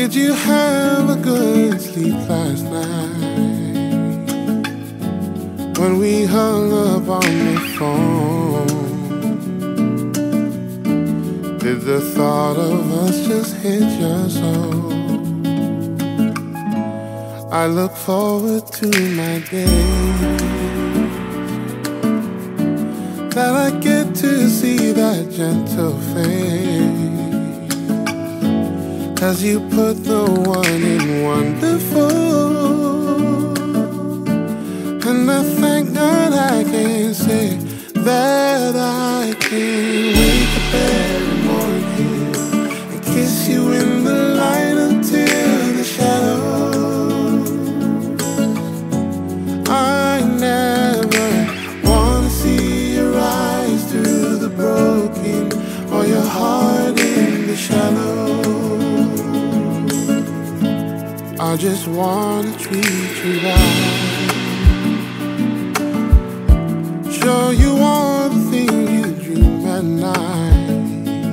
Did you have a good sleep last night when we hung up on the phone? Did the thought of us just hit your soul? I look forward to my day that I get to see that gentle face. 'Cause you put the one in wonderful, and I thank God I can say that I can wake up every morning and kiss you in the light until the shadows. I never wanna see your eyes through the broken or your heart in the shallows. I just wanna treat you right, show you all the things you dream at night,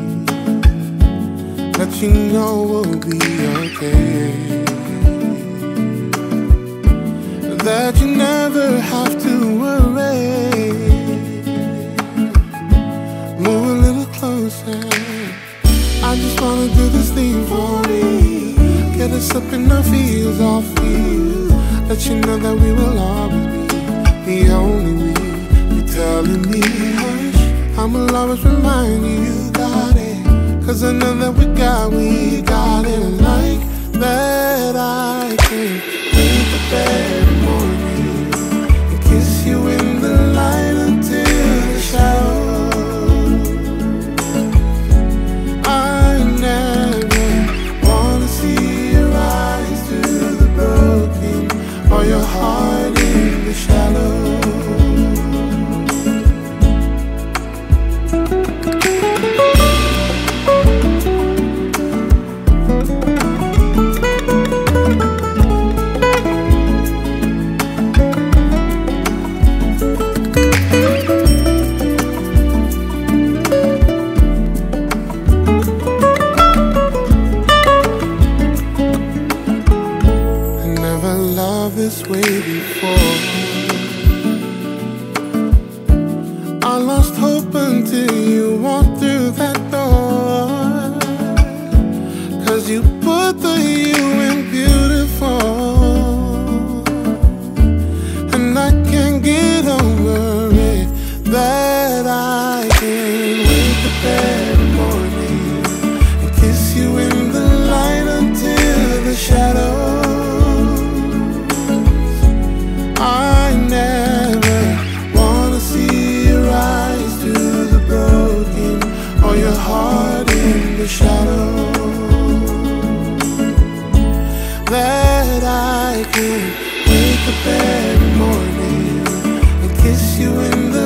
let you know we'll be okay, that you never have to worry. Move a little closer, I just wanna do this thing for me. Get us up in our feels, off you. Let you know that we will always be the only we. You're telling me hush, I will always remind you, you got it. 'Cause I know that we got it. And like that I can wake up every morning and kiss you in the light until the shadows. I never wanna see or your heart in the shallows. This way before, I lost hope until you walked through that door. 'Cause you put the you in beautiful, and I can't get over it, that I can wake up every morning and kiss you in the light until the shadows. I never wanna see your eyes through the broken or your heart in the shadows, that I can wake up every morning and kiss you in the